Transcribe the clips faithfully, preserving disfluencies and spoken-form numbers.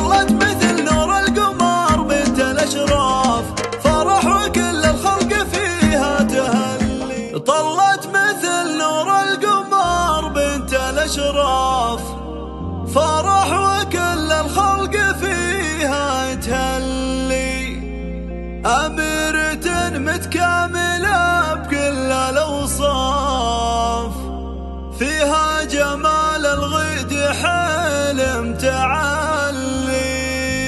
طلت مثل نور القمر بنت الأشراف، فرح وكل الخلق فيها تهلي. طلت مثل نور القمر بنت الأشراف، فرح وكل الخلق فيها تهلي. أميرة متكاملة بكل الأوصاف، فيها جمال الغد حلم تعلي.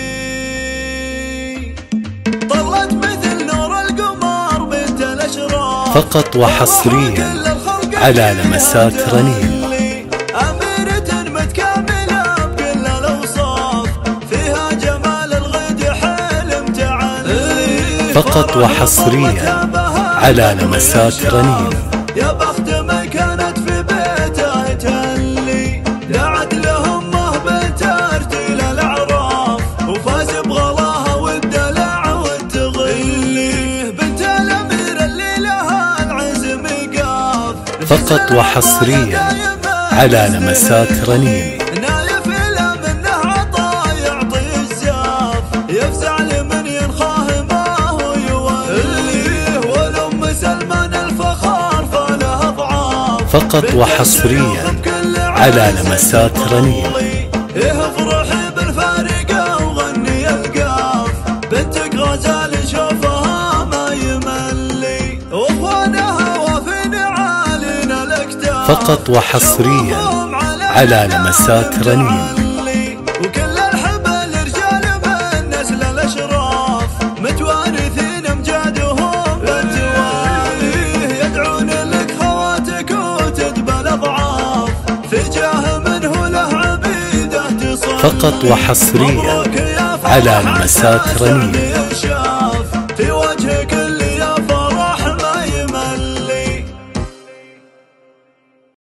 طلت مثل نور القمر بنت الأشراف، فقط وحصريا على لمسات رنين. أميرة متكاملة بكل الأوصاف، فيها جمال الغد حلم تعلي. فقط وحصريا على لمسات رنين. يا بخت من كانت في بيته تهلي، دعت لهمه بترتيل الأعراف، وفاز بغلاها والدلع والتغلي. بنت الأمير اللي لها العزم قاف، فقط وحصريا على لمسات رنين. نايف له منه عطا يعطي الزاف، يفزع لمن ينخاه ما هو يولي. والأم سلمان الفخار فله أضعاف، فقط وحصريا على لمسات رنين. افرحي بالفارقة وغني القاف، بنتك غزال شوفها ما يملي، واخوانها وفي نعالنا الاكتاف. فقط وحصريا على لمسات رنين. وكل الحبل رجال من نسل الأشراف، متوارثين امجادهم بالتوالي. يدعون لك خواتك وتدبى الأضعاف، في جاه منه له عبيده تصلي. فقط وحصريا على لمسات رنين.